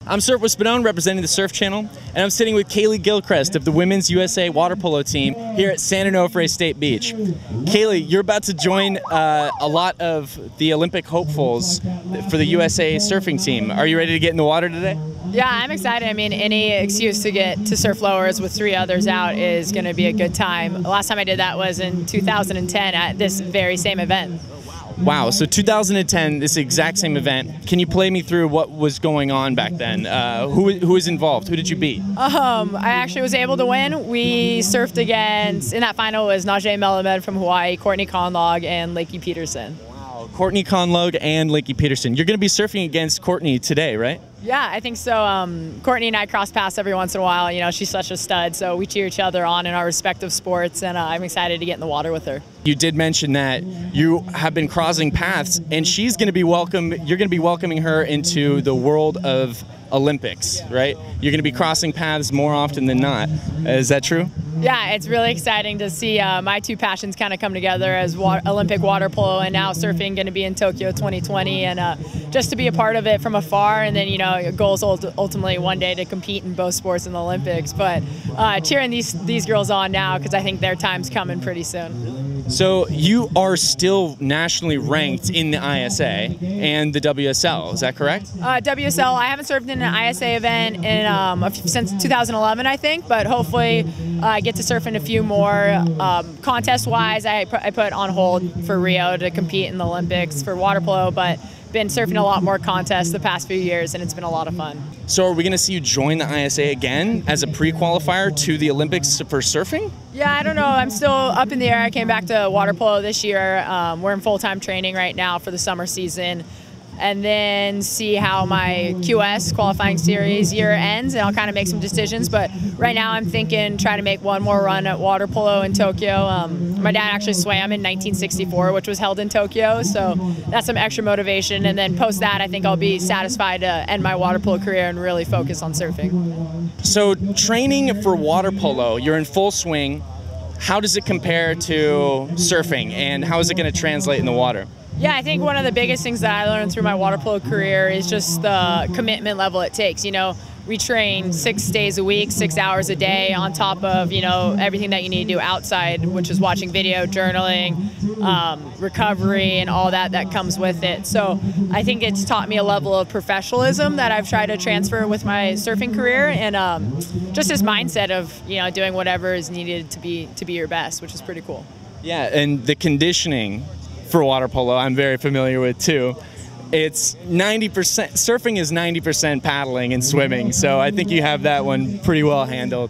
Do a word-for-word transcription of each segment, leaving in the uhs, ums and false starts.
I'm Surf with Spadone, representing the Surf Channel, and I'm sitting with KALEIGH GILCHRIST of the Women's U S A Water Polo Team here at San Onofre State Beach. KALEIGH, you're about to join uh, a lot of the Olympic hopefuls for the U S A surfing team. Are you ready to get in the water today? Yeah, I'm excited. I mean, any excuse to get to surf lowers with three others out is going to be a good time. The last time I did that was in two thousand ten at this very same event. Wow, so two thousand ten, this exact same event. Can you play me through what was going on back then? Uh, who, who was involved? Who did you beat? Um, I actually was able to win. We surfed against, in that final was Najee Melamed from Hawaii, Courtney Conlog, and Lakey Peterson. Wow, Courtney Conlog and Lakey Peterson. You're going to be surfing against Courtney today, right? Yeah, I think so. Um, Courtney and I cross paths every once in a while. You know, she's such a stud, so we cheer each other on in our respective sports, and uh, I'm excited to get in the water with her. You did mention that you have been crossing paths, and she's going to be welcome. You're going to be welcoming her into the world of Olympics, right? You're going to be crossing paths more often than not. Is that true? Yeah, it's really exciting to see uh, my two passions kind of come together as wa Olympic water polo and now surfing, going to be in Tokyo twenty twenty, and uh, just to be a part of it from afar, and then, you know, your goal is ultimately one day to compete in both sports in the Olympics. But uh, cheering these, these girls on now because I think their time's coming pretty soon. So you are still nationally ranked in the I S A and the W S L, is that correct? Uh, W S L, I haven't surfed in an I S A event in, um, since two thousand eleven, I think, but hopefully I uh, get to surf in a few more. Um, contest-wise, I, I put on hold for Rio to compete in the Olympics for water polo, but been surfing a lot more contests the past few years, and it's been a lot of fun. So are we going to see you join the I S A again as a pre-qualifier to the Olympics for surfing? Yeah, I don't know. I'm still up in the air. I came back to water polo this year. Um, we're in full-time training right now for the summer season, and then see how my Q S qualifying series year ends, and I'll kind of make some decisions. But right now I'm thinking try to make one more run at water polo in Tokyo. Um, my dad actually swam in nineteen sixty-four, which was held in Tokyo, so that's some extra motivation. And then post that, I think I'll be satisfied to end my water polo career and really focus on surfing. So training for water polo, you're in full swing. How does it compare to surfing, and how is it going to translate in the water? Yeah, I think one of the biggest things that I learned through my water polo career is just the commitment level it takes. You know, we train six days a week, six hours a day on top of, you know, everything that you need to do outside, which is watching video, journaling, um, recovery, and all that that comes with it. So I think it's taught me a level of professionalism that I've tried to transfer with my surfing career, and um, just this mindset of, you know, doing whatever is needed to be to be your best, which is pretty cool. Yeah, and the conditioning for water polo I'm very familiar with too. It's ninety percent, surfing is ninety percent paddling and swimming, so I think you have that one pretty well handled.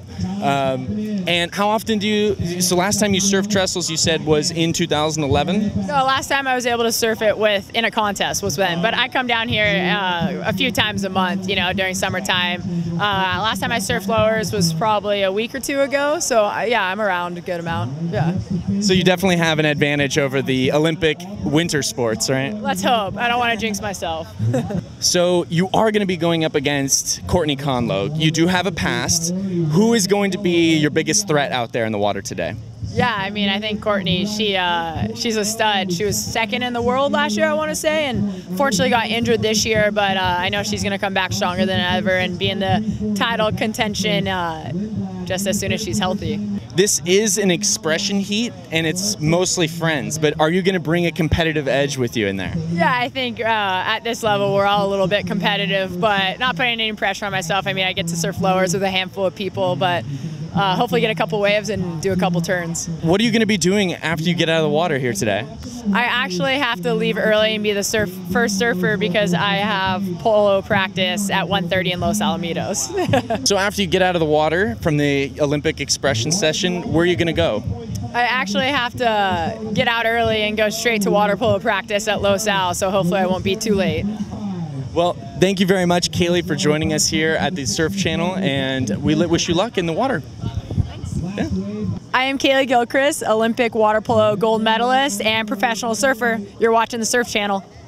Um, and how often do you, so last time you surfed trestles you said was in two thousand eleven? No, last time I was able to surf it with, in a contest was then, but I come down here uh, a few times a month, you know, during summertime. Uh, last time I surfed lowers was probably a week or two ago, so uh, yeah, I'm around a good amount, yeah. So you definitely have an advantage over the Olympic winter sports, right? Let's hope. I don't want to jinx myself. So you are going to be going up against Courtney Conlog. You do have a past. Who is going to be your biggest threat out there in the water today? Yeah, I mean, I think Courtney, she uh, she's a stud. She was second in the world last year, I want to say, and fortunately got injured this year, but uh, I know she's going to come back stronger than ever and be in the title contention uh, just as soon as she's healthy. This is an expression heat, and it's mostly friends, but are you going to bring a competitive edge with you in there? Yeah, I think uh, at this level we're all a little bit competitive, but not putting any pressure on myself. I mean, I get to surf lowers with a handful of people, but Uh, hopefully get a couple waves and do a couple turns. What are you going to be doing after you get out of the water here today? I actually have to leave early and be the surf first surfer because I have polo practice at one thirty in Los Alamitos. So after you get out of the water from the Olympic expression session, where are you going to go? I actually have to get out early and go straight to water polo practice at Los Al, so hopefully I won't be too late. Well, thank you very much, KALEIGH, for joining us here at the Surf Channel, and we wish you luck in the water. Thanks. Yeah. I am KALEIGH GILCHRIST, Olympic water polo gold medalist and professional surfer. You're watching the Surf Channel.